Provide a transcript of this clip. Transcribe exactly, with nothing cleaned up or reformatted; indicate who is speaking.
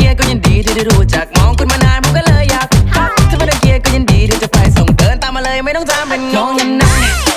Speaker 1: ยร์ก็ยินดีที่ได้รู้จักมองคุณมานานผมก็เลยอยากทักถ้าไม่ได้เกียร์ก็ยินดีที่จะไปส่งเดินตามมาเลยไม่ต้องถามเป็นงงยังไง